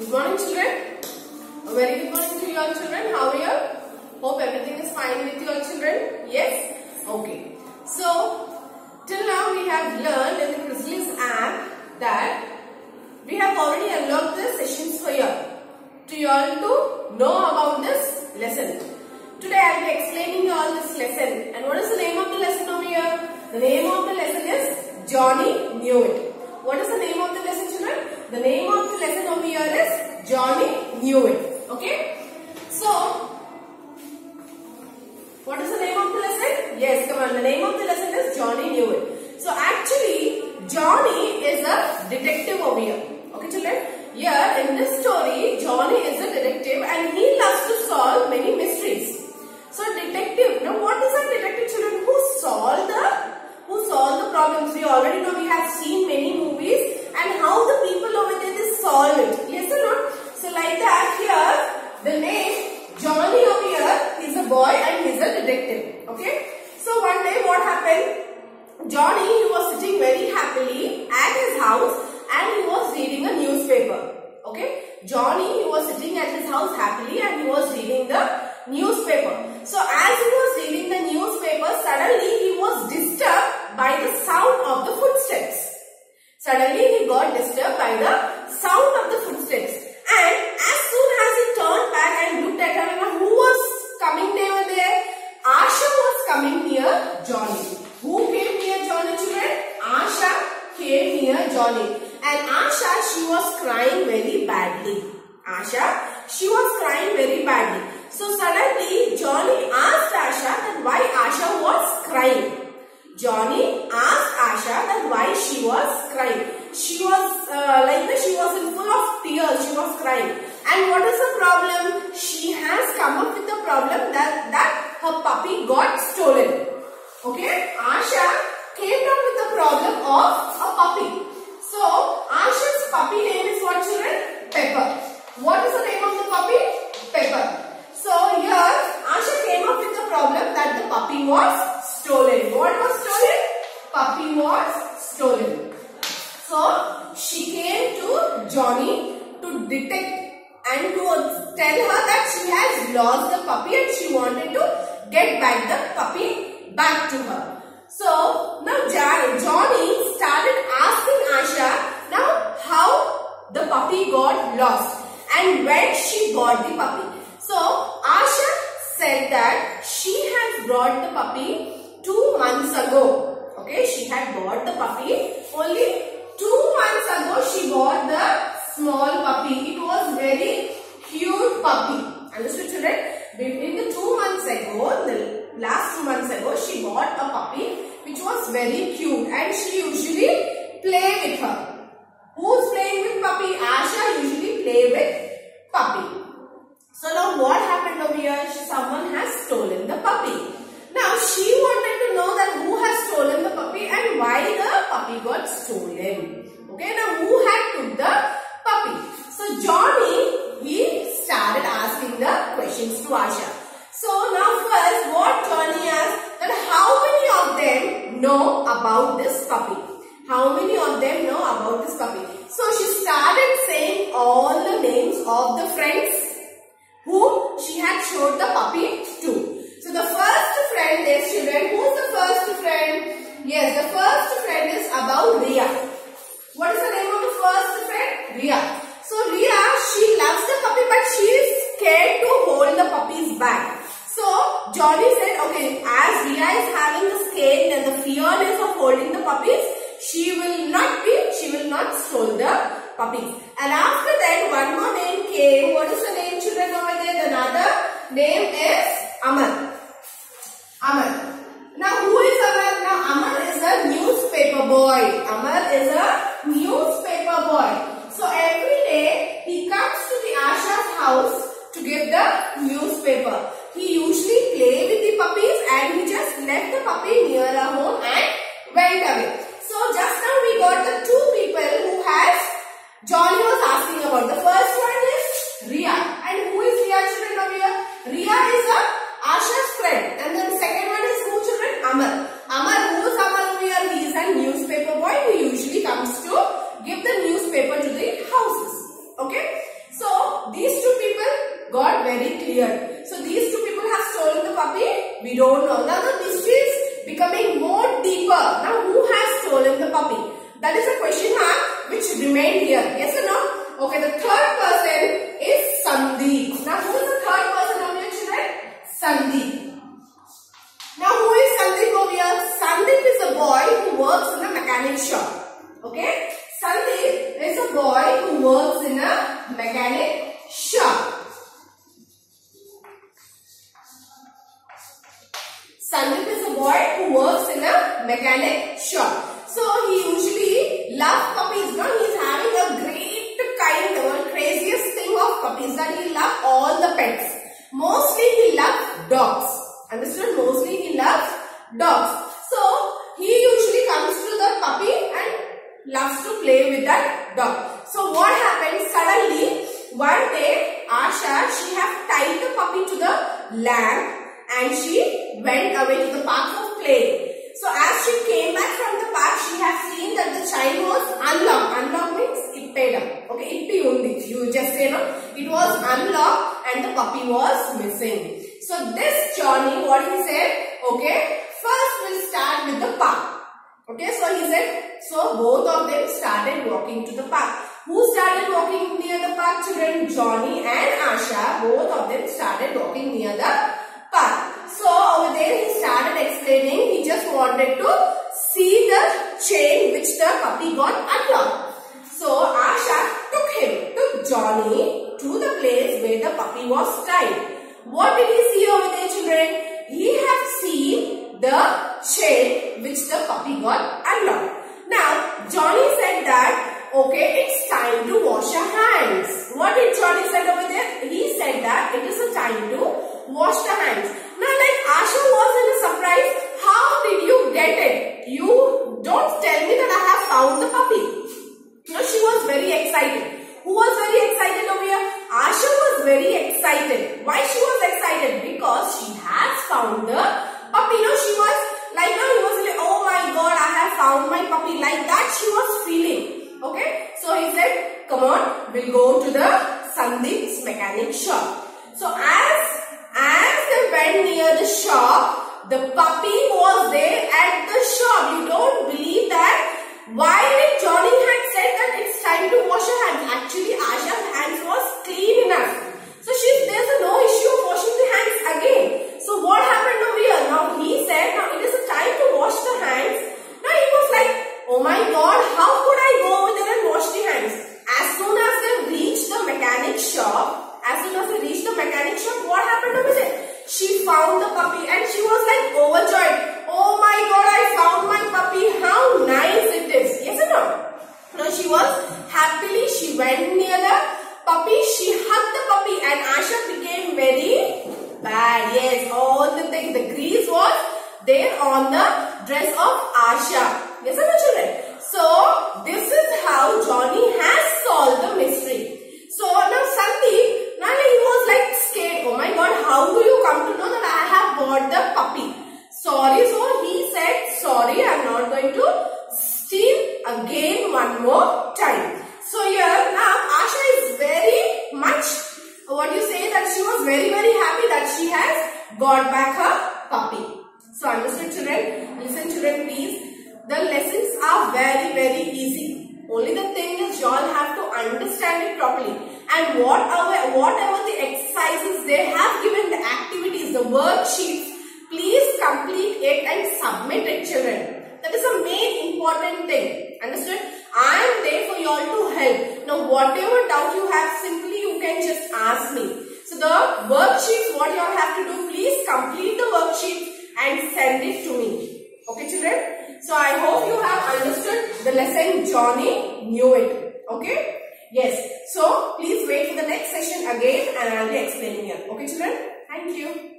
Good morning, children. A very good morning to you all, children. How are you? Hope everything is fine with you all, children. Yes? Okay. So, till now we have learned in the Chrysalis app that we have already unlocked the sessions for you all to know about this lesson. Today I will be explaining you all this lesson. And what is the name of the lesson over here? The name of the lesson is Johnny Knew It. What is the name of the lesson, children? The name of the lesson over here is Johnny Knew It. Okay? So, what is the name of the lesson? Yes, come on. The name of the lesson is Johnny Knew It. So, actually, Johnny is a detective over here. Okay, children? Here, in this story, Johnny is a detective and he loves to solve many mysteries. So, detective. Now, what is a detective, children? Who solve the problems? We already know, we have seen many movies and how the people over there they solve it. Yes or not? So, like that, here, the name Johnny over here is a boy and he is a detective. Okay? So, one day what happened? Johnny, he was sitting very happily at his house and he was reading a newspaper. Okay? Johnny, he was sitting at his house happily and he was reading the newspaper. So, as he was reading the newspaper, suddenly he was disturbed by the sound of the footsteps. Suddenly he got disturbed by the sound of the footsteps. And as soon as he turned back and looked at her, who was coming there? Asha was coming near Johnny. Who came near Johnny, children? Asha came near Johnny. And Asha, she was crying very badly. Asha, she was crying very badly. So suddenly Johnny asked Asha that why Asha was crying. Johnny asked Asha that why she was crying. She was she was in full of tears. She was crying. And what is the problem? She has come up with the problem that her puppy got stolen. Okay? Asha came down with the problem of a puppy. So, Asha's puppy name is what, children? Pepper. What is the name of the puppy? Pepper. So, here Asha came up with the problem that the puppy was stolen. What was stolen? Puppy was stolen. So, she came to Johnny to detect and to tell her that she has lost the puppy and she wanted to get back the puppy back to her. So, now Johnny started asking Asha now how the puppy got lost and when she got the puppy. So, Asha said that she had brought the puppy 2 months ago. Okay, she had bought the puppy only 2 months ago. She bought the small puppy. It was very cute puppy. Understood, children? Between the 2 months ago, the last 2 months ago, she bought a puppy which was very cute and she usually play with her. Who's playing with puppy? Asha usually play with puppy. So now what happened over here? Someone has stolen the puppy. Now she wanted to know that who has stolen the puppy and why the puppy got stolen. Okay, now who had took the puppy? So Johnny, he started asking the questions to Asha. So now first what Johnny asked that how many of them know about this puppy? How many of them know about this puppy? So she started saying all the names of the friends whom she had showed the puppy to. So the first friend is, children, who is the first friend? Yes, the first friend is about Ria. What is the name of the first friend? Ria. So Ria, she loves the puppy but she is scared to hold the puppy's back. So Johnny said, okay, as Ria is having the scare and the fearness of holding the puppies, she will not steal the puppies. And after that, one more name came. What is the name, children, over there? Another name is Amar. Amar. Now, who is Amar? Now, Amar is a newspaper boy. Amar is a newspaper boy. So, every day, he comes to the Asha's house to get the newspaper. He usually play with the puppies and he just left the puppy near a home and went away. So, just now we got the two people who Johnny was asking about. The first one is Ria. And who is Ria, children, over here? Ria is We don't know. Now the mystery is becoming more deeper. Now who has stolen the puppy? That is a question mark which remained here. Yes or no? Okay, the third person is Sandeep. Now who is the third person of your children? Sandeep. Now who is Sandeep over here? Sandeep is a boy who works in a mechanic shop. Okay? Sandeep is a boy who works in a mechanic shop. Sandeep is a boy who works in a mechanic shop. So he usually loves puppies. No? He is having a great kind of craziest thing of puppies, that he loves all the pets. Mostly he loves dogs. Understood? Mostly he loves dogs. So he usually comes to the puppy and loves to play with that dog. So what happened? Suddenly one day Asha, she have tied the puppy to the lamp and she went away to the park of play. So as she came back from the park, she has seen that the child was unlocked. Unlocked means ippeda. Okay, ippi undi. You just say no. It was unlocked and the puppy was missing. So this Johnny, what he said? Okay, first we'll start with the park. Okay, so he said, so both of them started walking to the park. Who started walking near the park, children? Johnny and Asha. Both of them started walking near the park. So over there he started explaining. He just wanted to see the chain which the puppy got unlocked. So Asha took Johnny to the place where the puppy was tied. What did he see over there, children? He had seen the chain which the puppy got unlocked. Now Johnny said that, okay, it's time to wash your hands. What did Johnny said over there? He said that it is a time to wash the hands. Now like Asha was in a surprise. How did you get it? You don't tell me that I have found the puppy. Now she was very excited. Who was very excited over here? Asha was very excited. Why she was excited? Because she has found the puppy. Now she was like, he was like, oh my God, I have found my puppy. Like that she was feeling. Okay. So he said, come on, we'll go to the Sandeep's mechanic shop. So as they went near the shop, the puppy was there at the shop. You don't believe that? Why did Johnny had said that it's time to wash her hands? Actually, Asha's hands was clean enough. So there's no issue of washing the hands again. So what happened over here? Now he said, now it is a time to wash the hands. Now he was like, oh my God, how could I go over there and wash the hands? As soon as they reached the mechanic shop, what happened over there? She found the puppy and she was like overjoyed. Oh my God, I found my puppy. How nice it is. Yes or no? Now she was happily, she went near the puppy. She hugged the puppy and Asha became very bad. Yes, all the things. The grease was there on the dress of Asha. Yes or no, children? So this is how Johnny has solved the mystery. So now Sandeep, he was like scared. Oh my God, how do you come to know that I have bought the puppy? Sorry. So he said, sorry, I am not going to steal again one more time. So here now Asha is very much, that she was very happy that she has got back her puppy. So understood, children? Listen, children, please. The lessons are very easy. Only the thing is you all have to understand it properly. And whatever the exercises they have given, the activities, the worksheets, please complete it and submit it, children. That is the main important thing. Understood? I am there for you all to help. Now whatever doubt you have, simply you can just ask me. So the worksheets, what you all have to do, please complete the worksheets and send it to me. Okay, children? So I hope you have understood the lesson Johnny knew it. Okay? Yes. So please wait for the next session again and I will be explaining it. Okay, children? Thank you.